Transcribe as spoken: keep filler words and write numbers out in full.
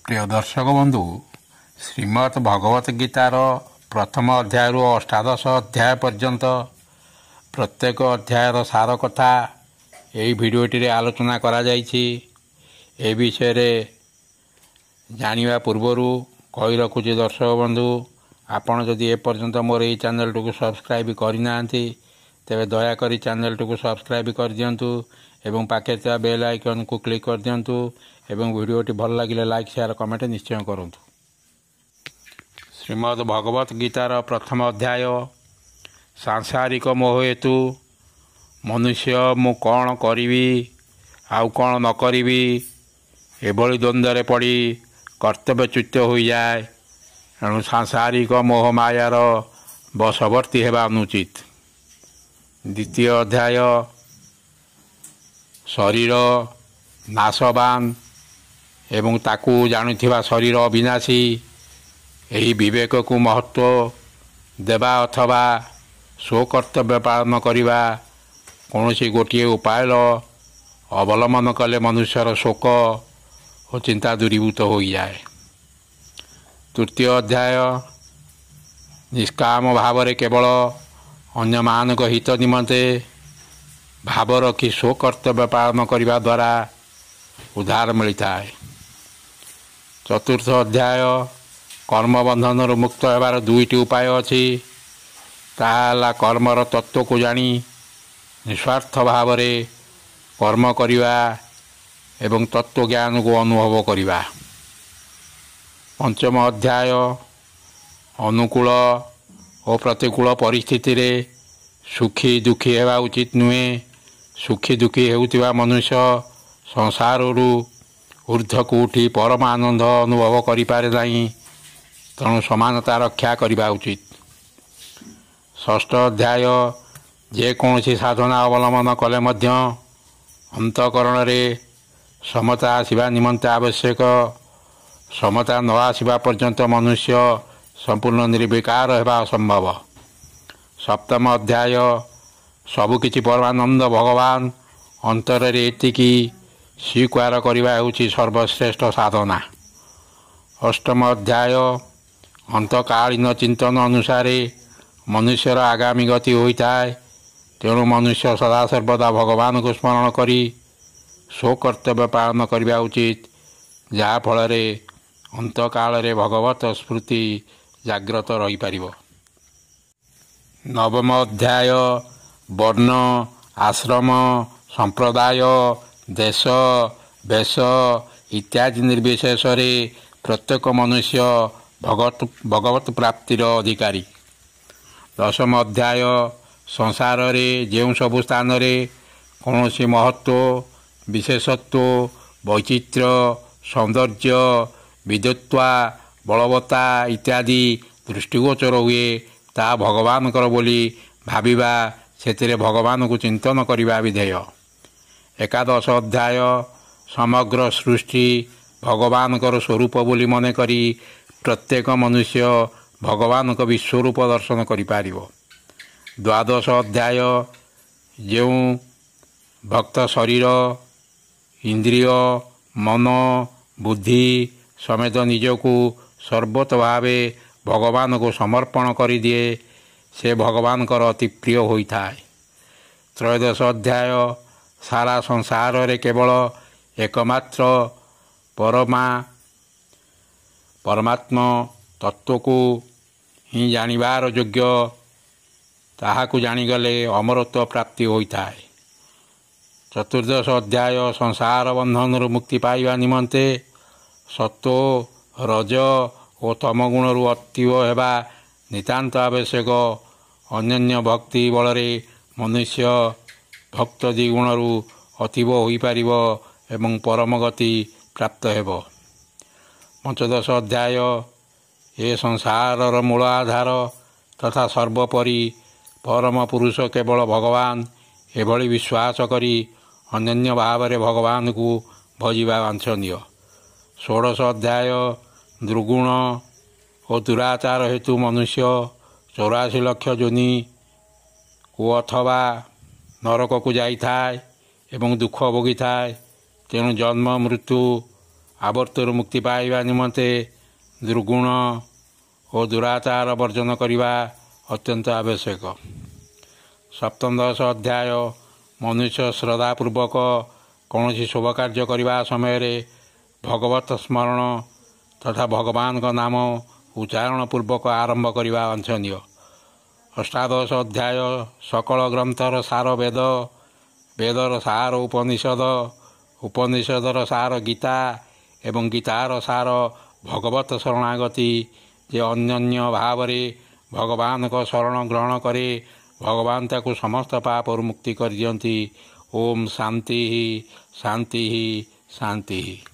प्रिय दर्शक बंधु श्रीमद् भगवत गीतार प्रथम अध्याय अष्टादश अध्याय पर्यंत प्रत्येक अध्यायर सार कथा यही भिडियोटी आलोचना करा जायछि। ए विषय जानिबा पूर्वरु कहि रखुछि दर्शक बंधु आपण जदि ए पर्यंत मोर ए चैनल को सब्सक्राइब करना तेरे दयाकोरी चैनल को सब्सक्राइब कर दिंतु एवं पाखे ଥିବା बेल आइकन को क्लिक कर दिंतु एवं वीडियोटी भल लगे लाइक शेयर कमेंट निश्चय करूँ। श्रीमद् भगवत गीतार प्रथम अध्याय सांसारिक मोह हेतु मनुष्य मु कौन करी आउ कौन न करी एभली द्वंद्व पड़ी कर्तव्यच्युत हो जाए। एणु सांसारिक मोह मायार बशवर्ती हेबा अनुचित। द्वितीय अध्याय शरीर नाशवान एवं ताकू जानुथिबा शरीर अविनाशी यही विवेक को महत्व देवा अथवा स्वकर्तव्य पालन करवा कौन सी गोटे उपाय अवलंबन कले मनुष्यर शोक और चिंता दूरीभूत हो जाए। तृतीय अध्याय निष्काम भाव केवल अन्य मानक हित निमंते भाव रखी स्वकर्तव्य पालन करने द्वारा उद्धार मिलता है। चतुर्थ अध्याय कर्मबंधन मुक्त होबार दुईटी उपाय अच्छी ताला कर्मर तत्व को जानी निस्वार्थ भाव कर्म करवा एवं तत्व ज्ञान को अनुभव करवा। पंचम अध्याय अनुकूल और प्रतिकूल परिस्थिति रे सुखी दुखी हेबा उचित नुहे। सुखी दुखी हेउतिबा मनुष्य संसार ऊर्ध्व को उठी परम आनंद अनुभव करि पारे नहीं, तेणु समानता रक्षा करने उचित। षष्ठ अध्याय जेकोसी साधना अवलंबन कले मध्य अंतकरण रे समता आसवा निमंते आवश्यक। समता न आसवा पर्यंत मनुष्य संपूर्ण निर्विकार हेबा असंभव। सप्तम अध्याय सबुकिछि परमानंद भगवान अंतर रे एतिकी स्वीकार करवा हेउछि सर्वश्रेष्ठ साधना। अष्टम अध्याय अंतकालीन चिंतन अनुसार मनुष्यर आगामी गति होता है। तेणु मनुष्य सदा सर्वदा भगवान को स्मरण करी स्वकर्तव्य पालन करवा उचित, जहाँ फल अंतकाल रे भगवत स्मृति जाग्रत रही पारिबो। नवम अध्याय वर्ण आश्रम संप्रदाय देश वेश इत्यादि निर्विशेष प्रत्येक मनुष्य भगवत भगवत प्राप्तिर अधिकारी। दशम अध्याय संसार रे जेउ सबु स्थान रे कौनसी महत्व विशेषत्व वैचित्र्य सौंदर्य विद्वत्ता बलवत्ता इत्यादि दृष्टिगोचर हुए ता भगवान कर बोली भाविबा से भगवान को चिंतन करने विधेय। एकादश अध्याय समग्र सृष्टि भगवान कर स्वरूप बोली मन करी प्रत्येक मनुष्य भगवान को विश्वरूप दर्शन करि पारिबो। द्वादश अध्याय जो भक्त शरीर इंद्रिय मन बुद्धि समेत निजको सर्वत भावे भगवान को समर्पण कर दिए से भगवान कर अति प्रिय होता है। त्रयोदश अध्याय सारा संसार रे केवल एकमात्र परमा परमात्मा तत्व को ही जानिबार योग्य ताहाकु जानिगले अमरत्व प्राप्ति होता है। चतुर्दश अध्याय संसार बंधन मुक्ति पाइबा निमंते सत्व रज और तमगुण अतीव हेबा नितांत आवश्यक। अन्य भक्ति बल मनुष्य भक्त द्विगुण अतीव हो पारिब एवं परम गति प्राप्त हेब। पंचदश अध्याय ए संसार मूल आधार तथा सर्वोपरि परम पुरुष केवल भगवान एभली विश्वास करी अन्य भाव में भगवान को भजिबा वांछनीय। षोडश अध्याय दुर्गुण और दुराचार हेतु मनुष्य चौरासी लक्ष जोनि को अथवा नरक को जाई थाए एवं दुख भोगी थाए। तेणु जन्म मृत्यु ଆବର୍ତ୍ତରୁ ମୁକ୍ତି ପାଇବା ନିମନ୍ତେ ଦୁର୍ଗୁଣ ଓ ଦୁରାଚାର ବର୍ଜନ କରିବା ଅତ୍ୟନ୍ତ ଆବଶ୍ୟକ। ସପ୍ତଦଶ ଅଧ୍ୟାୟ ମନୁଷ୍ୟ ଶ୍ରଦ୍ଧାପୂର୍ବକ କୌଣସି ଶୁଭ କାର୍ଯ୍ୟ କରିବା ସମୟରେ ଭଗବତ ସ୍ମରଣ ତଥା ଭଗବାନଙ୍କ ନାମ ଉଚ୍ଚାରଣ ପୂର୍ବକ ଆରମ୍ଭ କରିବା ବାଞ୍ଛନୀୟ। ଅଷ୍ଟାଦଶ ଅଧ୍ୟାୟ ସକଳ ଗ୍ରନ୍ଥର ସାର ବେଦ, ବେଦର ସାର ଉପନିଷଦ, ଉପନିଷଦର ସାର ଗୀତା ଏବଂ ଗୀତାର ସାର ଭଗବତ ଶରଣାଗତି। ଯେ ଅନନ୍ୟ ଭାବରେ ଭଗବାନଙ୍କ ଶରଣ ଗ୍ରହଣ କରେ ଭଗବାନ ତାକୁ ସମସ୍ତ ପାପରୁ ମୁକ୍ତି କରିଦିଅନ୍ତି। ଓମ୍ ଶାନ୍ତି ଶାନ୍ତି ଶାନ୍ତି।